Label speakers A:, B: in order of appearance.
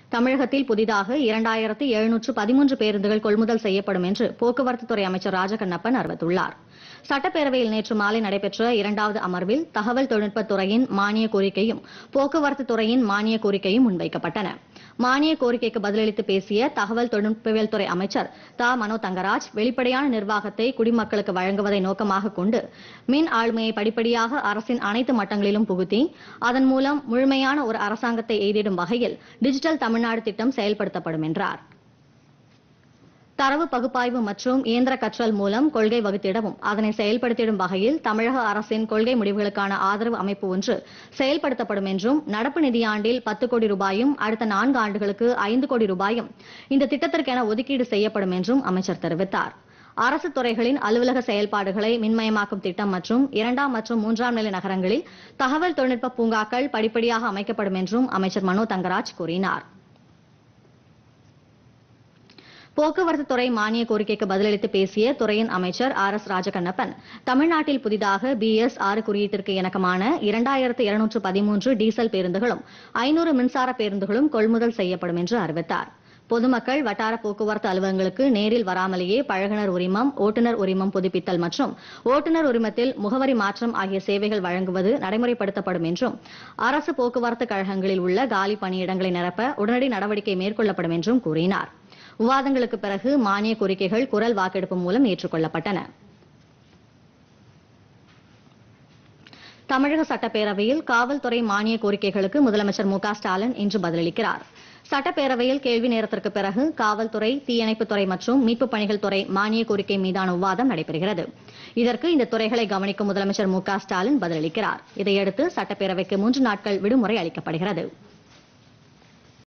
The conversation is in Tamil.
A: தமிழகத்தில் புதிதாக 2713 பேருந்துகள் கொள்முதல் செய்யப்படும் என்று போக்குவரத்துத்துறை அமைச்சர் ராஜகண்ணப்பன் அறிவித்துள்ளார். சட்டப்பேரவையில் நேற்று மாலை நடைபெற்ற இரண்டாவது அமர்வில் தகவல் தொழில்நுட்பத் துறையின் மானிய கோரிக்கையும் போக்குவரத்து துறையின் மானிய கோரிக்கையும் முன்வைக்கப்பட்டன. மானிய கோரிக்கைக்கு பதிலளித்து பேசிய தகவல் தொழில்நுட்பவியல் துறை அமைச்சர் மனோ தங்கராஜ், வெளிப்படையான நிர்வாகத்தை குடிமக்களுக்கு வழங்குவதை நோக்கமாக கொண்டு மின் ஆளுமையை படிப்படியாக அரசின் அனைத்து மட்டங்களிலும் புகுத்தி அதன் மூலம் முழுமையான ஒரு அரசாங்கத்தை எய்திடும் வகையில் டிஜிட்டல் தமிழ்நாடு திட்டம் செயல்படுத்தப்படும் என்றார். தரவு பகுப்பாய்வு மற்றும் இயந்திர கற்றல் மூலம் கொள்கை வகுத்திடவும் அதனை செயல்படுத்திடும் வகையில் தமிழக அரசின் கொள்கை முடிவுகளுக்கான ஆதரவு அமைப்பு ஒன்று செயல்படுத்தப்படும் என்றும், நடப்பு நிதியாண்டில் 10 கோடி ரூபாயும் அடுத்த 4 ஆண்டுகளுக்கு 5 கோடி ரூபாயும் இந்த திட்டத்திற்கென ஒதுக்கீடு செய்யப்படும் என்றும் அமைச்சர் தெரிவித்தார். அரசு துறைகளின் அலுவலக செயல்பாடுகளை மின்மயமாக்கும் திட்டம் மற்றும் 2ஆம் மற்றும் 3ஆம் நிலை நகரங்களில் தகவல் தொழில்நுட்ப பூங்காக்கள் படிப்படியாக அமைக்கப்படும் என்றும் அமைச்சர் மனோ தங்கராஜ் கூறினார். போக்குவரத்துத்துறை மானிய கோரிக்கைக்கு பதிலளித்து பேசிய துறையின் அமைச்சர் எஸ் ராஜகண்ணப்பன், தமிழ்நாட்டில் புதிதாக BS 6 குறியீட்டிற்கு இணக்கமான 2213 டீசல் பேருந்துகளும் 500 மின்சார பேருந்துகளும் கொள்முதல் செய்யப்படும் என்று அறிவித்தார். பொதுமக்கள் வட்டார போக்குவரத்து அலுவலகங்களுக்கு நேரில் வராமலேயே பழகுனர் உரிமம், ஓட்டுநர் உரிமம் புதுப்பித்தல் மற்றும் ஓட்டுநர் உரிமத்தில் முகவரி மாற்றம் ஆகிய சேவைகள் வழங்குவது நடைமுறைப்படுத்தப்படும் என்றும், அரசு போக்குவரத்து கழகங்களில் உள்ள காலி பணியிடங்களை நிரப்ப உடனடி நடவடிக்கை மேற்கொள்ளப்படும் என்றும் கூறினார். விவாதங்களுக்கு பிறகு மானிய கோரிக்கைகள் குரல் வாக்கெடுப்பு மூலம் ஏற்றுக்கொள்ளப்பட்டன. தமிழக சட்டப்பேரவையில் காவல்துறை மானிய கோரிக்கைகளுக்கு முதலமைச்சர் மு க ஸ்டாலின் இன்று பதிலளிக்கிறார். சட்டப்பேரவையில் கேள்வி நேரத்திற்கு பிறகு காவல்துறை, தீயணைப்புத்துறை மற்றும் மீட்புப் பணிகள் துறை மானிய கோரிக்கை மீதான விவாதம் நடைபெறுகிறது. இதற்கு இந்த துறைகளை கவனிக்கும் முதலமைச்சர் மு க ஸ்டாலின் பதிலளிக்கிறார். இதையடுத்து சட்டப்பேரவைக்கு 3 நாட்கள் விடுமுறை அளிக்கப்படுகிறது.